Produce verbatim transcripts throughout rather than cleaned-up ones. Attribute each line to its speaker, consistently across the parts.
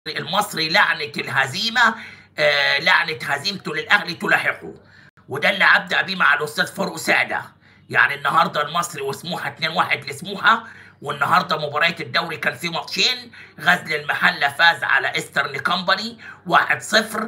Speaker 1: المصري لعنة الهزيمة، آه لعنة هزيمته للأهلي تلاحقه، وده اللي أبدأ بيه مع الأستاذ فاروق سعدة. يعني النهارده المصري وسموحة اتنين واحد لسموحة، والنهارده مباريات الدوري كان في ماتشين. غزل المحلة فاز على ايسترن كومباني واحد صفر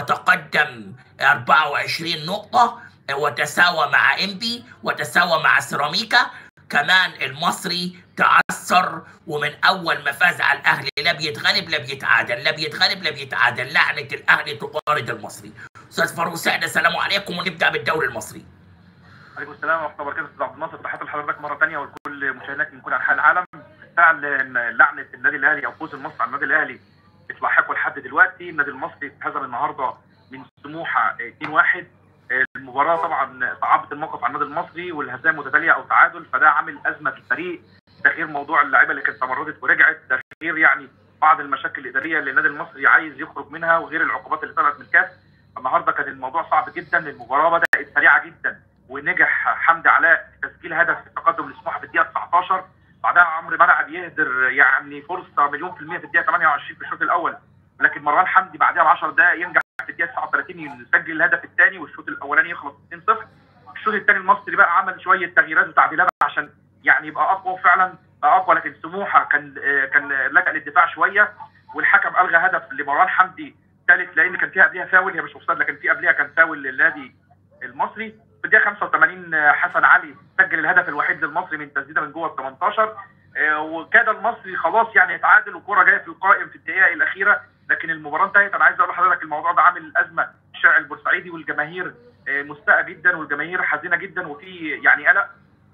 Speaker 1: وتقدم أربعة وعشرين نقطة، وتساوى مع انبي وتساوى مع سيراميكا. كمان المصري تعثر، ومن اول ما فاز على الاهلي لا بيتغلب لا بيتعادل، لا بيتغلب لا بيتعادل. لعنه الاهلي تطارد المصري. استاذ فاروق سعدة، السلام عليكم، ونبدا بالدوري المصري.
Speaker 2: عليكم السلام ورحمه الله وبركاته. استاذ عبد الناصر، تحياتي لحضرتك مره ثانيه ولكل مشاهدينك من كل انحاء العالم. بالفعل لعنه النادي الاهلي او فوز المصري على النادي الاهلي بتلاحقه لحد دلوقتي. النادي المصري اتهزم النهارده من سموحه اتنين واحد. المباراه طبعا صعبت الموقف على النادي المصري، والهزائم متتاليه او تعادل، فده عامل ازمه في الفريق. ده غير موضوع اللعيبه اللي كانت تمردت ورجعت، ده غير يعني بعض المشاكل الاداريه اللي النادي المصري عايز يخرج منها، وغير العقوبات اللي طلعت من الكاس. النهارده كان الموضوع صعب جدا. المباراه بدات سريعه جدا، ونجح حمدي علاء في تسجيل هدف في التقدم لسموحه في الدقيقه تسعتاشر. بعدها عمرو مرعي بيهدر يعني فرصه مليون في الميه في الدقيقه تمنية وعشرين في الشوط الاول، لكن مروان حمدي بعدها ب عشر دقائق ينجح في الدقيقه تسعة وتلاتين يسجل الهدف الثاني، والشوط الاولاني يخلص اتنين صفر. الشوط الثاني المصري بقى عمل شويه تغييرات وتعديلات عشان يعني يبقى اقوى، فعلا بقى اقوى، لكن سموحه كان كان لجأ للدفاع شويه، والحكم الغى هدف لمروان حمدي ثالث، لان كان فيها قبلها فاول، هي مش اوفسايد لكن في قبلها كان فاول للنادي المصري. في الدقيقه خمسة وتمانين حسن علي سجل الهدف الوحيد للمصري من تسديده من جوه ال تمنتاشر، وكاد المصري خلاص يعني يتعادل، وكوره جايه في القائم في الدقيقه الاخيره، لكن المباراه انتهت. انا عايز اقول لحضرتك الموضوع ده عامل ازمه في الشارع البورسعيدي، والجماهير مستاءه جدا، والجماهير حزينه جدا، وفي يعني قلق،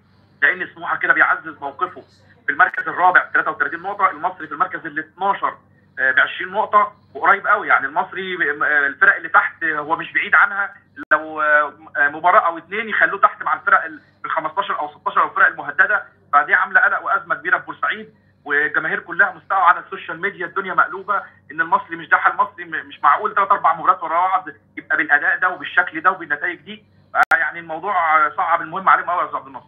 Speaker 2: لان سموحه كده بيعزز موقفه في المركز الرابع ب تلاتة وتلاتين نقطه، المصري في المركز ال اتناشر ب عشرين نقطه، وقريب قوي. يعني المصري الفرق اللي تحت هو مش بعيد عنها، لو مباراه او اثنين يخلوه تحت مع الفرق ال خمستاشر او ستاشر او الفرق المهدده، فدي عامله قلق وازمه كبيره في بورسعيد، والجماهير كلها مستاءه على السوشيال ميديا، الدنيا مقلوبه ان المصري مش ده حال المصري، مش معقول ثلاث اربع مباريات ورا بعض يبقى بالاداء ده وبالشكل ده وبالنتائج دي. يعني الموضوع صعب، المهم عليهم قوي يا استاذ عبد الناصر.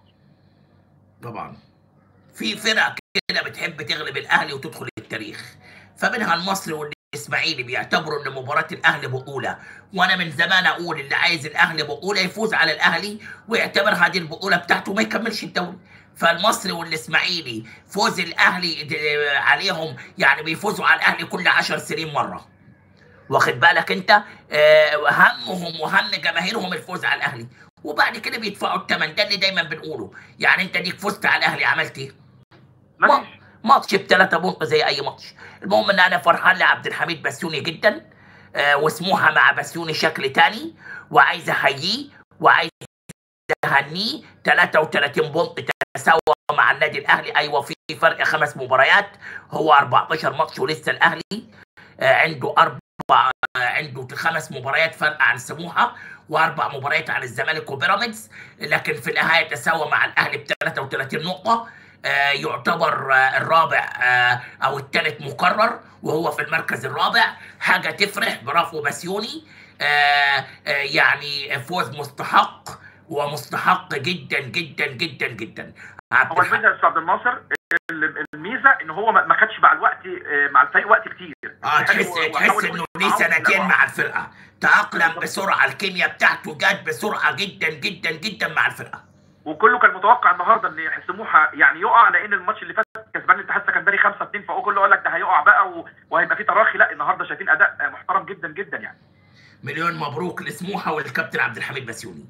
Speaker 1: طبعا في فرق كده بتحب تغلب الاهلي وتدخل التاريخ، فمنها المصري والاسماعيلي بيعتبروا ان مباراه الاهلي بطوله، وانا من زمان اقول اللي عايز الاهلي بطوله يفوز على الاهلي ويعتبر هذه البطوله بتاعته وما يكملش الدوري. فالمصري والاسماعيلي فوز الاهلي عليهم يعني بيفوزوا على الاهلي كل عشر سنين مره، واخد بالك انت؟ آه همهم وهم جماهيرهم الفوز على الاهلي، وبعد كده بيدفعوا الثمن. ده اللي دايما بنقوله. يعني انت ديك فزت على الاهلي عملت ايه؟ ماتش بثلاثة بونت زي اي ماتش. المهم ان انا فرحان لعبد الحميد بسيوني جدا، آه وسموحه مع بسيوني شكل تاني، وعايز احييه وعايز اهنيه. تلاتة وتلاتين بونت تساوى مع النادي الاهلي. ايوه في فرق خمس مباريات، هو اربعتاشر ماتش ولسه الاهلي آه عنده اربع عنده خمس مباريات فرق عن سموحه، واربع مباريات عن الزمالك وبيراميدز، لكن في النهايه تساوى مع الاهلي ب تلاتة وتلاتين نقطه. آه يعتبر آه الرابع آه او الثالث مكرر، وهو في المركز الرابع. حاجه تفرح، برافو بسيوني. آه آه يعني فوز مستحق ومستحق جدا جدا جدا جدا.
Speaker 2: هو الميزه يا استاذ عبد الناصر، الميزه ان هو ما خدش مع الوقت مع الفريق وقت كتير.
Speaker 1: اه تحس تحس انه ليه سنتين مع الفرقه، تاقلم بسرعه، الكيمياء بتاعته جت بسرعه جدا جدا جدا مع الفرقه.
Speaker 2: وكله كان متوقع النهارده ان سموحه يعني يقع، لان الماتش اللي فات كسبان الاتحاد السكندري خمسة اتنين، فهو كله قال لك ده هيقع بقى وهيبقى في تراخي. لا النهارده شايفين اداء محترم جدا جدا يعني.
Speaker 1: مليون مبروك لسموحه والكابتن عبد الحميد بسيوني.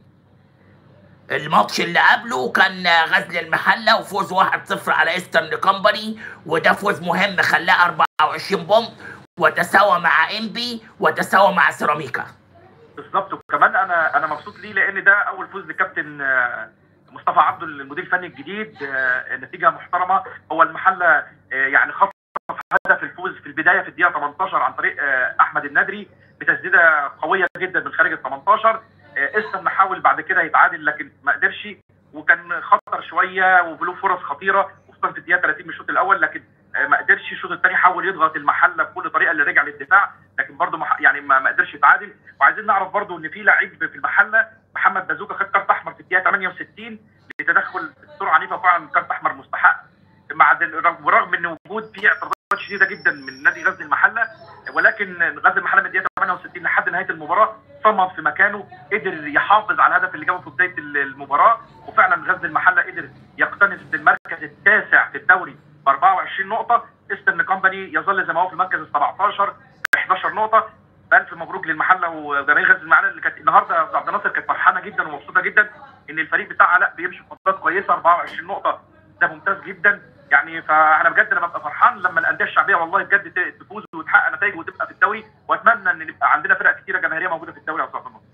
Speaker 1: الماتش اللي قبله كان غزل المحله وفوز واحد صفر على ايسترن كومباني، وده فوز مهم خلاه اربعة وعشرين بونت، وتساوى مع انبي وتساوى مع سيراميكا.
Speaker 2: بالظبط. وكمان انا انا مبسوط ليه، لان ده اول فوز لكابتن مصطفى عبده المدير الفني الجديد، نتيجه محترمه. هو المحله يعني خطف هدف الفوز في البدايه في الدقيقه تمنتاشر عن طريق احمد الندري بتسديده قويه جدا من خارج ال تمنتاشر. اسلم حاول بعد كده يتعادل لكن ما قدرش، وكان خطر شويه وله فرص خطيره وخصوصا في الدقيقه تلاتين من الشوط الاول، لكن ما قدرش. الشوط الثاني حاول يضغط المحله بكل طريقه اللي رجع للدفاع، لكن برده يعني ما قدرش يتعادل. وعايزين نعرف برده ان في لعيب في المحله محمد بازوكا خد كارت احمر في الدقيقه تمنية وستين لتدخل بسرعه عنيفه، فعلا كارت احمر مستحق، مع برغم ان وجود فيه اعتراضات شديده جدا من نادي غزل المحله، ولكن غزل المحله من الدقيقه ثمانية وستين لحد نهايه المباراه صمد في مكانه، قدر يحافظ على الهدف اللي جابه في بدايه المباراه، وفعلا غزل المحله قدر يقتنص المركز التاسع في الدوري ب أربعة وعشرين نقطه. ايسترن كومباني يظل زي ما هو في المركز ال سبعتاشر ب إحدى عشرة نقطه. الف مبروك للمحله وجماهير غزل المحله اللي كانت النهارده يا عبد الناصر كانت فرحانه جدا ومبسوطه جدا ان الفريق بتاعها لا بيمشي في خطوات كويسه. أربعة وعشرين نقطه ده ممتاز جدا يعني. فانا بجد انا ببقى فرحان لما الانديه الشعبيه والله بجد تفوز وتحقق نتائج وتبقى في الدوري، واتمنى ان يبقى عندنا فرق كثيره جماهيريه موجوده في الدوري يا استاذ عبد الناصر.